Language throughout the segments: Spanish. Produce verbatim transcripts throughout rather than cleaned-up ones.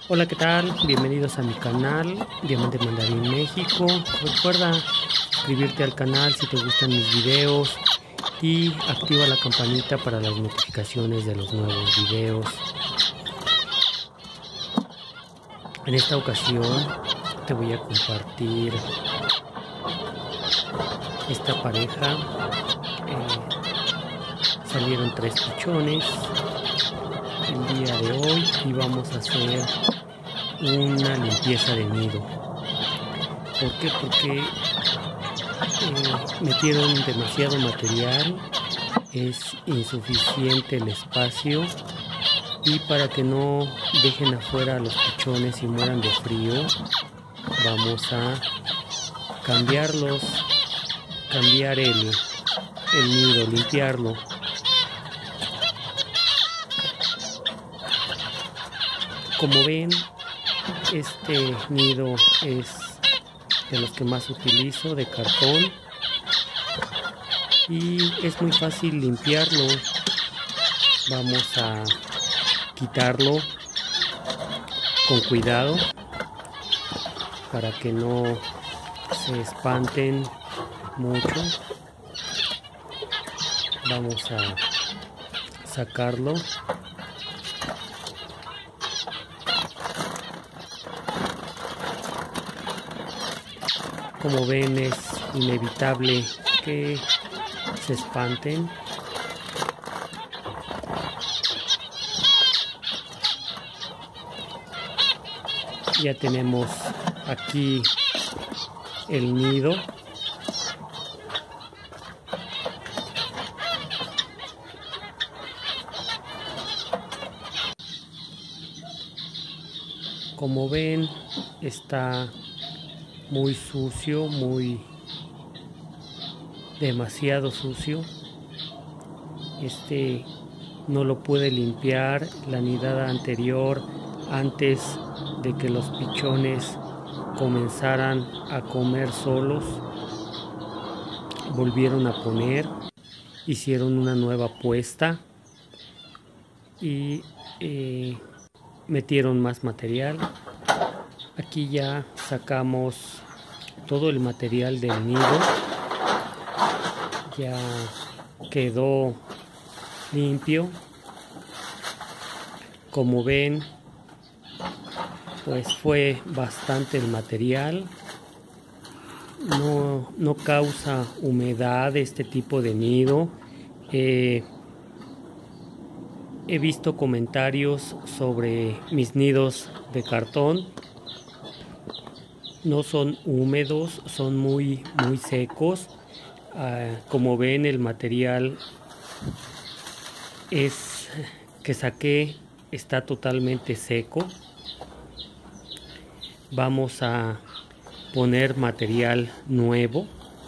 Hola, ¿qué tal? Bienvenidos a mi canal Diamante Mandarín México. Recuerda suscribirte al canal si te gustan mis videos y activa la campanita para las notificaciones de los nuevos videos. En esta ocasión te voy a compartir esta pareja. Eh, salieron tres pichones el día de hoy y vamos a hacer una limpieza de nido. ¿Por qué? Porque eh, metieron demasiado material, es insuficiente el espacio, y para que no dejen afuera a los pichones y mueran de frío, vamos a cambiarlos, cambiar el, el nido, limpiarlo. Como ven, este nido es de los que más utilizo, de cartón, y es muy fácil limpiarlo. Vamos a quitarlo con cuidado para que no se espanten mucho. Vamos a sacarlo. Como ven, es inevitable que se espanten. Ya tenemos aquí el nido. Como ven, está muy sucio, muy demasiado sucio. Este no lo pude limpiar la nidada anterior antes de que los pichones comenzaran a comer solos. Volvieron a poner, hicieron una nueva puesta y eh, metieron más material. Aquí ya sacamos todo el material del nido, ya quedó limpio. Como ven, pues fue bastante el material. No, no causa humedad este tipo de nido. Eh, he visto comentarios sobre mis nidos de cartón. No son húmedos, son muy, muy secos. Uh, como ven, el material es que saqué está totalmente seco. Vamos a poner material nuevo.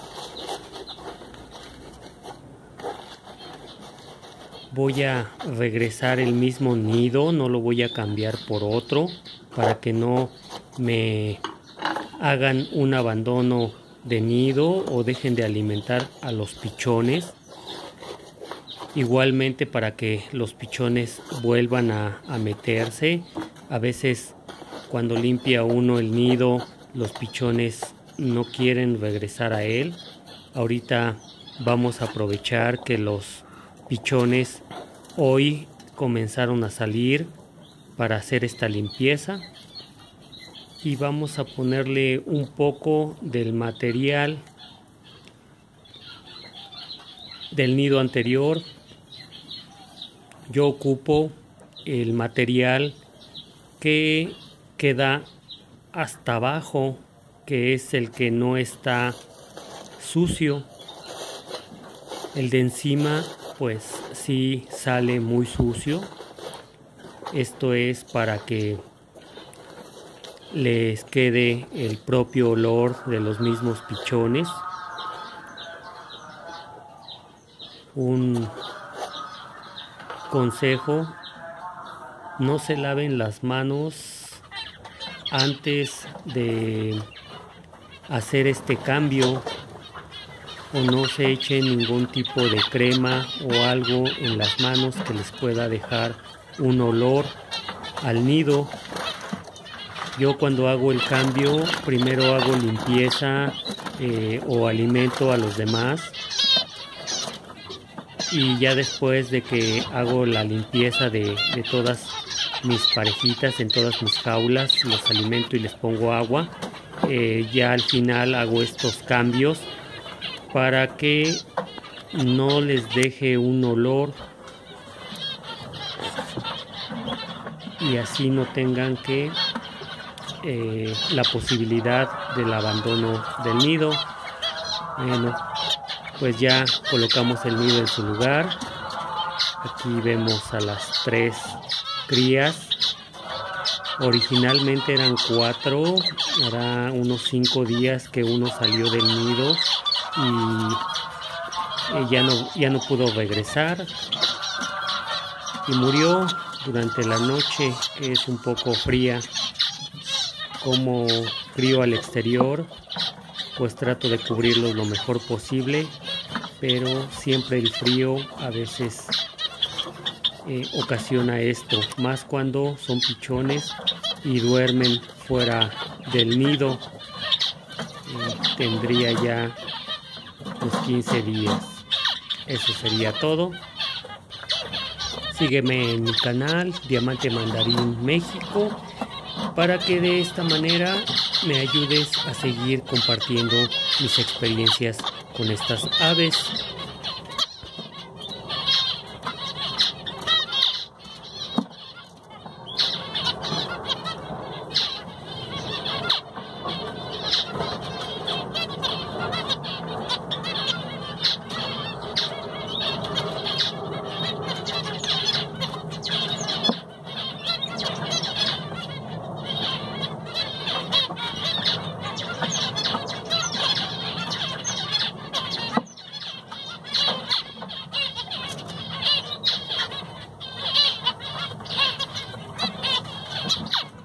Voy a regresar el mismo nido, no lo voy a cambiar por otro para que no me hagan un abandono de nido o dejen de alimentar a los pichones. Igualmente, para que los pichones vuelvan a, a meterse. A veces cuando limpia uno el nido, los pichones no quieren regresar a él. Ahorita vamos a aprovechar que los pichones hoy comenzaron a salir para hacer esta limpieza. Y vamos a ponerle un poco del material del nido anterior. Yo ocupo el material que queda hasta abajo, que es el que no está sucio. El de encima pues sí sale muy sucio. Esto es para que les quede el propio olor de los mismos pichones. Un consejo: no se laven las manos antes de hacer este cambio, o no se echen ningún tipo de crema o algo en las manos que les pueda dejar un olor al nido. Yo cuando hago el cambio, primero hago limpieza eh, o alimento a los demás. Y ya después de que hago la limpieza de, de todas mis parejitas, en todas mis jaulas, los alimento y les pongo agua. Eh, ya al final hago estos cambios para que no les deje un olor y así no tengan que eh, la posibilidad del abandono del nido. Bueno, pues ya colocamos el nido en su lugar. Aquí vemos a las tres crías. Originalmente eran cuatro, era unos cinco días que uno salió del nido y ya no, ya no pudo regresar y murió durante la noche, que es un poco fría. Como crío al exterior, pues trato de cubrirlos lo mejor posible, pero siempre el frío a veces Eh, ocasiona esto, más cuando son pichones y duermen fuera del nido. Eh, tendría ya los quince días. Eso sería todo. Sígueme en mi canal Diamante Mandarín México para que de esta manera me ayudes a seguir compartiendo mis experiencias con estas aves. You